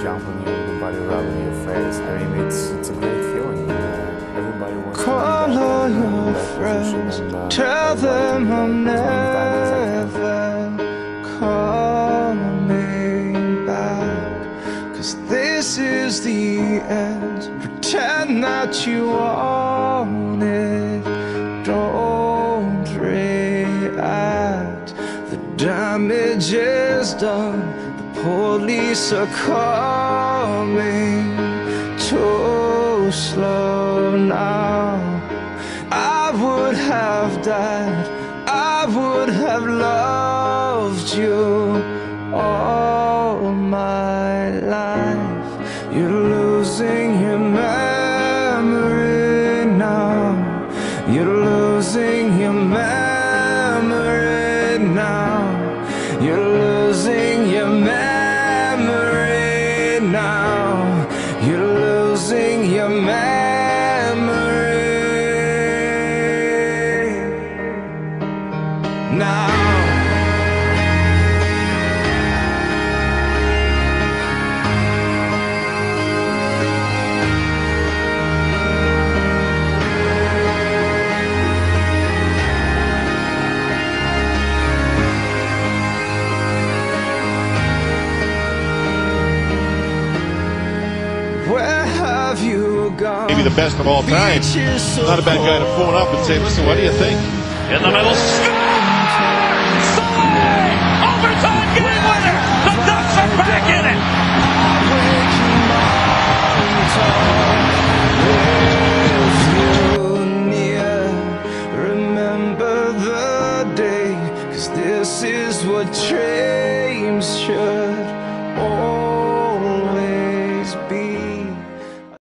jump on you, everybody rub on your face. I mean, it's a great feeling. Everybody wants Call to be all in your that friends, position, and tell them I'm as many times as I can. never coming back. 'Cause this is the end. Pretend that you want it, don't react. The damage is done, the police are coming. Too slow now. I would have died, I would have loved you all my life. You're losing your memory now. You're losing your memory now. You're losing your memory now. You're losing your memory now. Where have you gone? Maybe the best of all time. Not a bad guy to phone up and say, listen, what do you think? In the middle, Slay! Overtime game winner! The Ducks are back in it! Remember the day, 'cause this is what dreams should